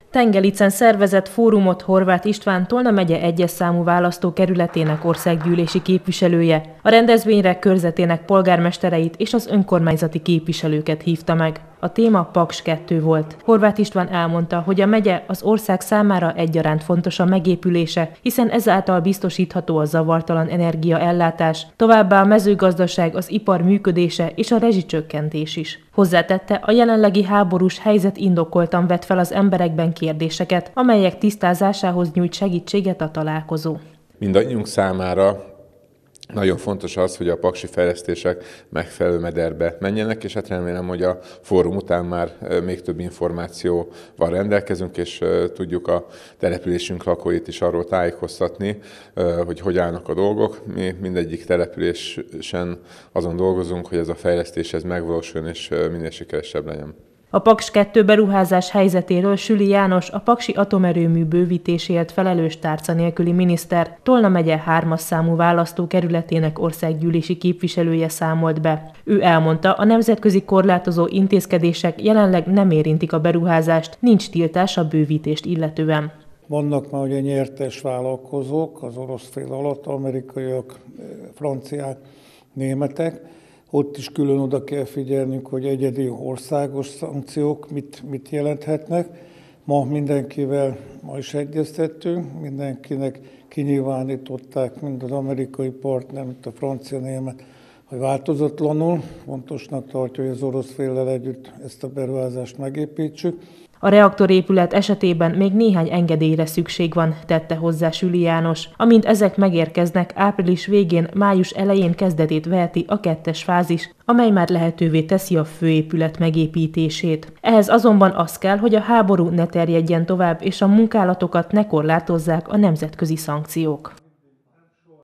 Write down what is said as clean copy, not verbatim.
Tengelicen szervezett fórumot Horváth István, Tolna megye 1-es számú választókerületének országgyűlési képviselője. A rendezvényre körzetének polgármestereit és az önkormányzati képviselőket hívta meg. A téma Paks 2 volt. Horváth István elmondta, hogy a megye az ország számára egyaránt fontos a megépülése, hiszen ezáltal biztosítható a zavartalan energiaellátás, továbbá a mezőgazdaság, az ipar működése és a rezsicsökkentés is. Hozzátette, a jelenlegi háborús helyzet indokoltan vet fel az emberekben kérdéseket, amelyek tisztázásához nyújt segítséget a találkozó. Mindannyiunk számára nagyon fontos az, hogy a paksi fejlesztések megfelelő mederbe menjenek, és hát remélem, hogy a fórum után már még több információval rendelkezünk, és tudjuk a településünk lakóit is arról tájékoztatni, hogy állnak a dolgok. Mi mindegyik településen azon dolgozunk, hogy ez a fejlesztés megvalósuljon, és minél sikeresebb legyen. A Paks 2 beruházás helyzetéről Süli János, a paksi atomerőmű bővítéséért felelős tárca nélküli miniszter, Tolna megye 3-as számú választókerületének országgyűlési képviselője számolt be. Ő elmondta, a nemzetközi korlátozó intézkedések jelenleg nem érintik a beruházást, nincs tiltás a bővítést illetően. Vannak már ugye nyertes vállalkozók, az orosz fél alatt, amerikaiak, franciák, németek. Ott is külön oda kell figyelnünk, hogy egyedi országos szankciók mit jelenthetnek. Ma mindenkivel is egyeztettünk, mindenkinek kinyilvánították, mind az amerikai partner, mint a francia-német, hogy változatlanul fontosnak tartja, hogy az orosz féllel együtt ezt a beruházást megépítsük. A reaktorépület esetében még néhány engedélyre szükség van, tette hozzá Süli János. Amint ezek megérkeznek, április végén, május elején kezdetét veheti a 2-es fázis, amely már lehetővé teszi a főépület megépítését. Ehhez azonban az kell, hogy a háború ne terjedjen tovább, és a munkálatokat ne korlátozzák a nemzetközi szankciók.